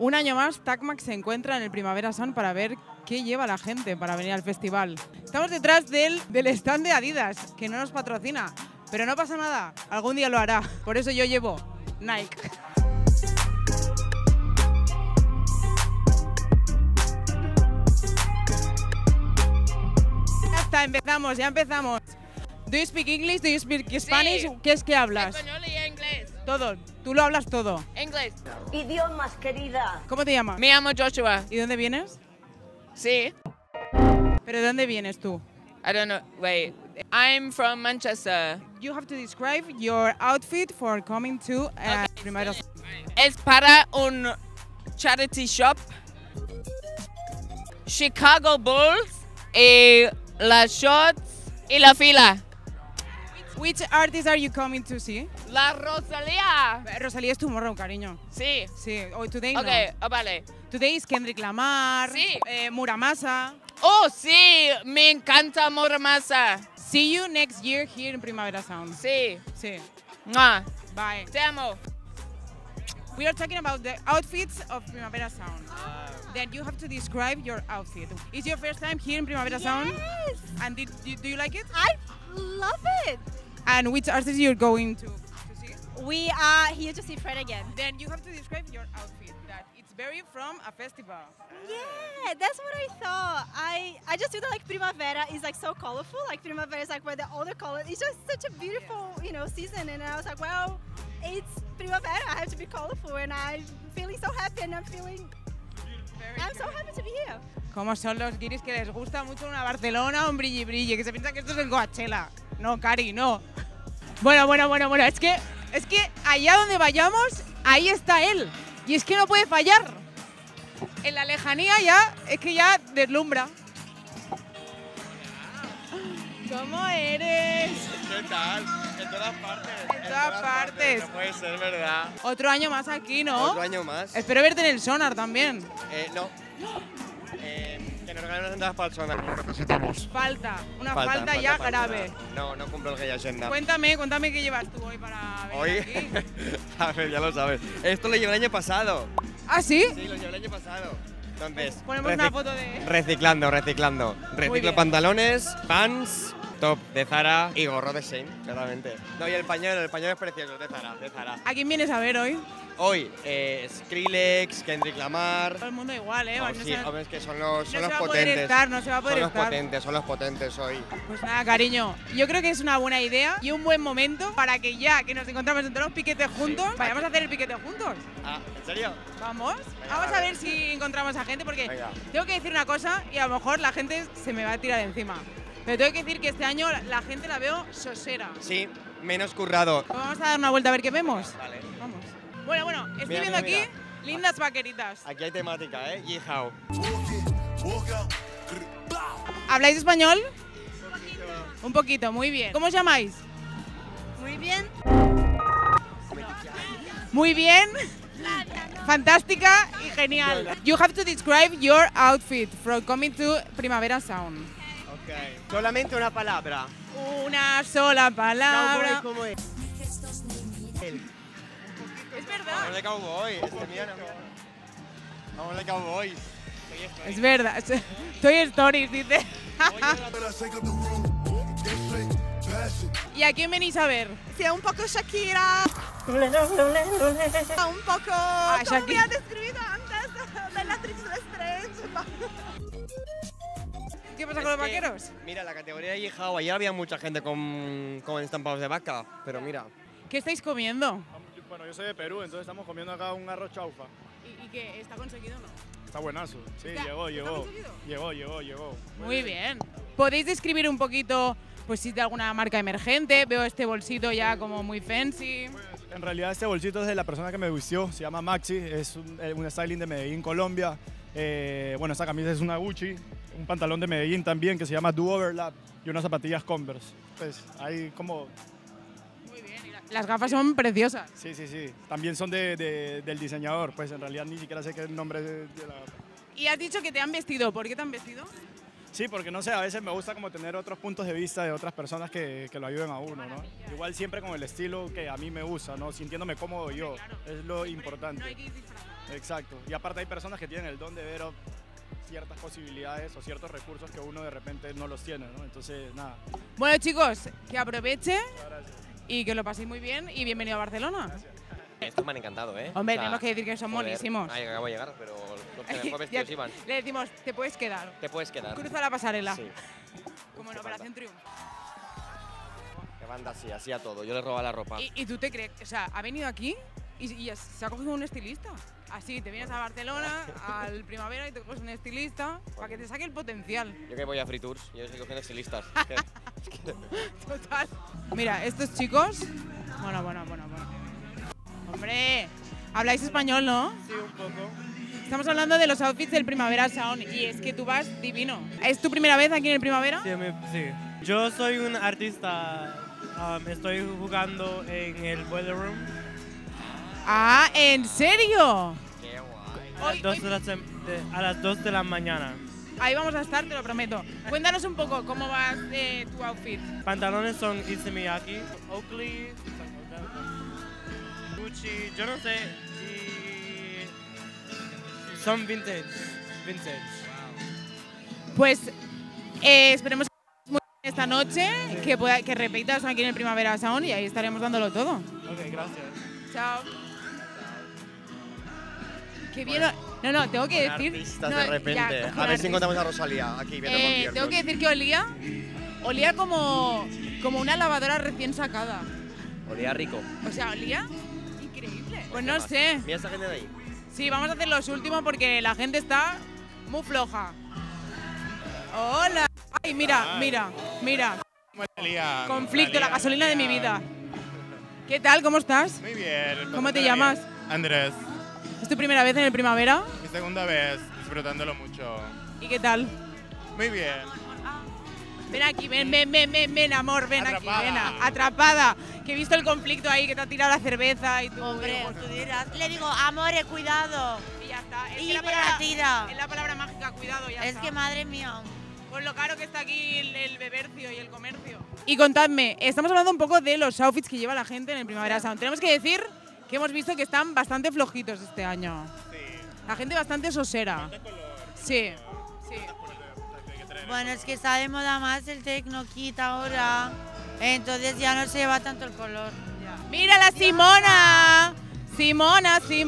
Un año más, Tacmac se encuentra en el Primavera Sound para ver qué lleva la gente para venir al festival. Estamos detrás del stand de Adidas, que no nos patrocina, pero no pasa nada, algún día lo hará. Por eso yo llevo Nike. Ya está, empezamos, ya empezamos. Do you speak English? Do you speak Spanish? Sí. ¿Qué es que hablas? Español y inglés. Todo. Tú lo hablas todo. Inglés. Idiomas, querida. ¿Cómo te llamas? Me llamo Joshua. ¿Y dónde vienes? Sí. ¿Pero de dónde vienes tú? I don't know. Wait. I'm from Manchester. You have to describe your outfit for coming to Primavera Sound. Es para un charity shop. Chicago Bulls y las shorts y la fila. Which artist are you coming to see? La Rosalía. Rosalía es tomorrow, cariño. Sí. Sí, hoy today Ok, no. vale. Today is Kendrick Lamar, Sí. Muramasa. Oh, sí. Me encanta Muramasa. See you next year here in Primavera Sound. Sí. Sí. Mua. Bye. Te amo. We are talking about the outfits of Primavera Sound. Then you have to describe your outfit. Is your first time here in Primavera Sound? Yes, And do you like it? I love it. And which artist you're going to see? We are here to see Fred again. Then you have to describe your outfit. That it's very from a festival. Yeah, that's what I thought. I just feel that like Primavera is like so colorful. Like Primavera is like where the all the colors. It's just such a beautiful, season. And I was like, well, it's Primavera. I have to be colorful, and I'm feeling so happy, and I'm so happy to be here. Como son los guiris que les gusta mucho una Barcelona, un brilli, que se piensa que esto es el Coachella. No, Cari, no. Bueno, es que allá donde vayamos, ahí está él. Y es que no puede fallar. En la lejanía es que ya deslumbra. ¿Cómo eres? ¿Qué tal? En todas partes. En todas partes. No puede ser, ¿verdad? Otro año más aquí, ¿no? Otro año más. Espero verte en el Sonar también. No. Que nos regalen unas entradas para el Sonar. Lo necesitamos. Una falta ya grave. No cumplo el que hay agenda. Cuéntame qué llevas tú hoy para venir Hoy, aquí. a ver, ya lo sabes. Esto lo llevé el año pasado. ¿Ah, sí? Sí, lo llevé el año pasado. Entonces, Ponemos una foto de... reciclando. Muy bien. Reciclo pantalones, pants, top de Zara y gorro de Shein, claramente. No, y el pañuelo es precioso, de Zara. ¿A quién vienes a ver hoy? Hoy, Skrillex, Kendrick Lamar. Todo el mundo igual, ¿eh? No, No sí, se- hombre, es que son los no se va a poder potentes. estar, no se va a poder estar. Son los potentes hoy. Pues nada, cariño, yo creo que es una buena idea y un buen momento para que ya que nos encontramos entre los piquetes juntos, vayamos a hacer el piquete juntos. Ah, ¿en serio? ¿Vamos? Venga, Vamos a vale. ver si encontramos a gente porque Venga. tengo que decir una cosa y a lo mejor la gente se me va a tirar encima. Pero tengo que decir que este año la gente la veo sosera. Sí, menos currado. Pues vamos a dar una vuelta a ver qué vemos. Vale. Vamos. Bueno, estoy Mira, viendo mira, aquí lindas vaqueritas. Aquí hay temática, ¿eh? Yihao. ¿Habláis español? Un poquito, muy bien. ¿Cómo os llamáis? Muy bien. Muy bien. Fantástica y genial. You have to describe your outfit from coming to Primavera Sound. Ok. Solamente una palabra. Una sola palabra. ¿Cómo es? Es verdad. Vamos de cowboy. Vamos de cowboy. Es verdad. Toy Stories, dice. ¿Y a quién venís a ver? Sí, un poco Shakira. Un poco. ¿Cómo Shakira. me ha descrito antes de la Triple Stretch? ¿Qué pasa con los vaqueros? Mira, la categoría de Yihao, ayer había mucha gente con estampados de vaca, pero mira. ¿Qué estáis comiendo? Bueno, yo soy de Perú, entonces estamos comiendo acá un arroz chaufa. ¿Y qué? ¿Está conseguido o no? Está buenazo. Sí, ¿Está llegó. conseguido? Llegó. Muy bien. ¿Podéis describir un poquito, pues si de alguna marca emergente? Veo este bolsito ya como muy fancy. En realidad este bolsito es de la persona que me vistió, se llama Maxi, es un styling de Medellín, Colombia. Bueno, esta camisa es una Gucci, un pantalón de Medellín también que se llama Do Overlap y unas zapatillas Converse. Pues ahí como... Muy bien. Y las gafas son preciosas. Sí. También son del diseñador, pues en realidad ni siquiera sé qué es el nombre de la gafa. Y has dicho que te han vestido. ¿Por qué te han vestido? Sí, porque no sé, a veces me gusta como tener otros puntos de vista de otras personas que lo ayuden a uno, ¿no? Igual siempre con el estilo que a mí me gusta, ¿no? Sintiéndome cómodo yo, es lo importante. No hay que ir disfrazado. Exacto. Y aparte hay personas que tienen el don de ver ciertas posibilidades o ciertos recursos que uno de repente no los tiene, ¿no? Entonces, nada. Bueno, chicos, que aproveche Muchas gracias. y que lo paséis muy bien y bienvenido a Barcelona. Gracias. Estos me han encantado, ¿eh? Hombre, tenemos que decir que son joder, monísimos. Ahí acabo de llegar, pero los que mejor vestidos iban. Le decimos, te puedes quedar. Te puedes quedar. Cruza la pasarela. Sí. Como en Qué Operación Triunfo. Que banda así a todo. Yo le robo la ropa. ¿Y tú te crees? O sea, ha venido aquí y se ha cogido un estilista. Así, te vienes a Barcelona, al primavera y te coges un estilista para que te saque el potencial. Yo que voy a Free Tours, yo estoy cogiendo estilistas. Total. Mira, estos chicos. Bueno. Hombre, habláis español, ¿no? Sí, un poco. Estamos hablando de los outfits del Primavera Sound y es que tú vas divino. ¿Es tu primera vez aquí en el Primavera? Sí, sí. Yo soy un artista. Estoy jugando en el Boiler Room. Ah, ¿en serio? Qué guay. A las 2 de la mañana. Ahí vamos a estar, te lo prometo. Cuéntanos un poco cómo va tu outfit. Pantalones son Issey Miyake, Oakley, Gucci, yo no sé. Y son vintage. Pues esperemos que muy bien esta noche, que repitas aquí en el Primavera Sound y ahí estaremos dándolo todo. Ok, gracias. Chao. Qué bien. No, tengo que decir. Artistas no, de repente. ya, con A ver si artistas. encontramos a Rosalía aquí viendo conciertos. Tengo que decir que olía como una lavadora recién sacada. Olía rico. O sea, olía increíble. Pues no Además, sé. Mira esta gente de ahí. Sí, vamos a hacer los últimos porque la gente está muy floja. Hola. Ay, mira. Conflicto, la gasolina de mi vida. ¿Qué tal? ¿Cómo estás? Muy bien. ¿Cómo te bastante llamas? bien. Andrés, ¿Es tu primera vez en el Primavera? mi segunda vez, disfrutándolo mucho. ¿Y qué tal? Muy bien. Ven aquí, ven, amor, ven Atrapada. aquí, ven. Atrapada. Que he visto el conflicto ahí, que te ha tirado la cerveza y tú. Hombre, tú dirás. Le digo, amore, cuidado. Y ya está. Es Y que me la tira. es la palabra mágica, cuidado, ya Es está. que madre mía. Con lo caro que está aquí el bebercio y el comercio. Y contadme, estamos hablando un poco de los outfits que lleva la gente en el Primavera Sound. Tenemos que decir que hemos visto que están bastante flojitos este año. Sí. La gente bastante sosera. Sí. Bueno, es que está de moda más el Tecno Kit ahora. Entonces ya no se lleva tanto el color. ¡Mira la Simona! Simona. Qué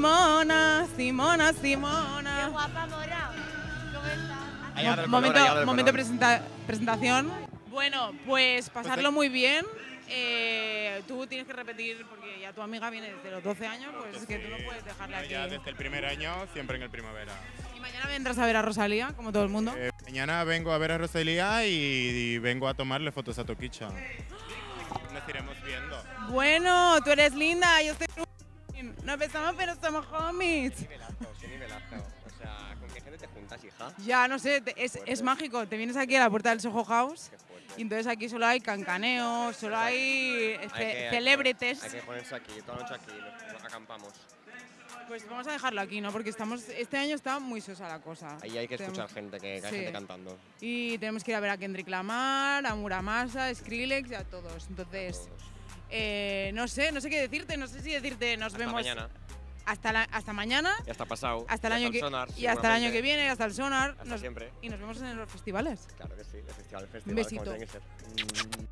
guapa, Mora. ¿Cómo estás? Ha llegado el color, ha llegado el Momento color. presentación. Bueno, pues pasarlo muy bien. Tú tienes que repetir, porque ya tu amiga viene desde los 12 años, pues es que tú no puedes dejarla aquí. Ya desde el primer año, siempre en el primavera. Y mañana vendrás a ver a Rosalía, como todo el mundo. Mañana vengo a ver a Rosalía y vengo a tomarle fotos a Toquicha. Nos iremos viendo. Bueno, tú eres linda, yo estoy... Nos besamos, pero somos homies. Qué nivelazo. O sea, ¿con qué gente te juntas, hija? Ya, no sé, es mágico. Te vienes aquí a la puerta del Soho House Qué fuerte. y entonces aquí solo hay cancaneos, solo hay celebrities. Hay que ponerse aquí, toda la noche aquí, acampamos. Pues vamos a dejarlo aquí, ¿no? Porque este año está muy sosa la cosa. Ahí hay que escuchar gente, que hay Sí. gente cantando. Y tenemos que ir a ver a Kendrick Lamar, a Muramasa, a Skrillex y a todos. Entonces, no sé qué decirte. No sé si decirte nos vemos Mañana. hasta mañana, Ya está pasado. hasta el Ya año está que Sonar, y hasta el año seguramente. que viene, hasta el Sonar. Hasta siempre. Y nos vemos en los festivales. Claro que sí, el festival, Un besito. como tiene que ser.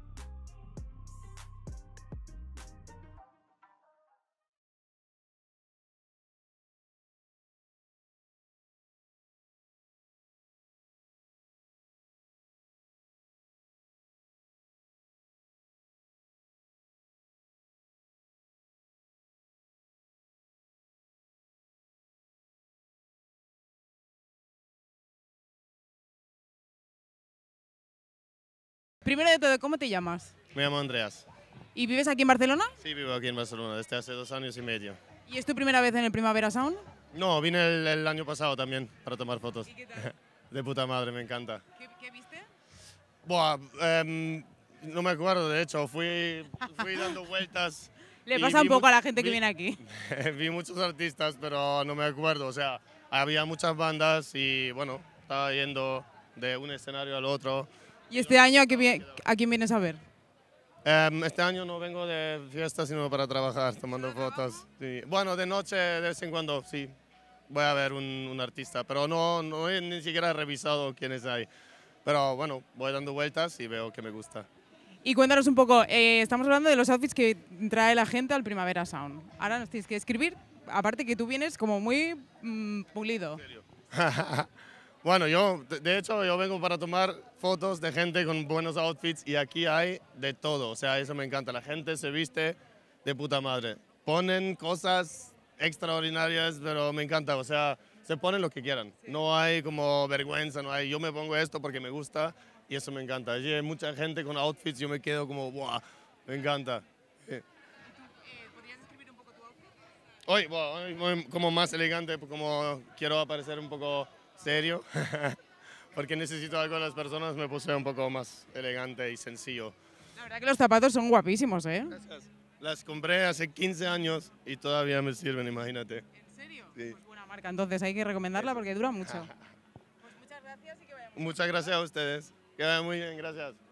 Primero de todo, ¿cómo te llamas? Me llamo Andreas. ¿Y vives aquí en Barcelona? Sí, vivo aquí en Barcelona desde hace 2 años y medio. ¿Y es tu primera vez en el Primavera Sound? No, vine el año pasado también para tomar fotos. ¿Y qué tal? De puta madre, me encanta. ¿Qué viste? Buah, no me acuerdo, de hecho, fui dando vueltas. Le y pasa un vi poco a mu- la gente que vi- viene aquí. Vi muchos artistas, pero no me acuerdo. O sea, había muchas bandas y bueno, estaba yendo de un escenario al otro. ¿Y este año a quién vienes a ver? Este año no vengo de fiesta, sino para trabajar, tomando fotos. Sí. Bueno, de noche, de vez en cuando, sí. voy a ver un artista, pero no he ni siquiera revisado quiénes hay. Pero bueno, voy dando vueltas y veo que me gusta. Y cuéntanos un poco, estamos hablando de los outfits que trae la gente al Primavera Sound. Ahora nos tienes que escribir, aparte que tú vienes como muy pulido. Bueno, de hecho, yo vengo para tomar fotos de gente con buenos outfits y aquí hay de todo. O sea, eso me encanta. La gente se viste de puta madre. Ponen cosas extraordinarias, pero me encanta. O sea, se ponen lo que quieran. No hay como vergüenza, no hay yo me pongo esto porque me gusta y eso me encanta. Allí hay mucha gente con outfits, yo me quedo como, ¡buah! Me encanta. ¿Podrías describir un poco tu outfit? Hoy voy como más elegante, como quiero aparecer un poco serio, porque necesito algo de las personas, me puse un poco más elegante y sencillo. La verdad que los zapatos son guapísimos, ¿eh? Gracias. Las compré hace 15 años y todavía me sirven, imagínate. ¿En serio? Sí. Pues buena marca, entonces hay que recomendarla porque dura mucho. Pues muchas gracias y que vaya muy bien. Muchas gracias a ustedes. Que vayan muy bien, gracias.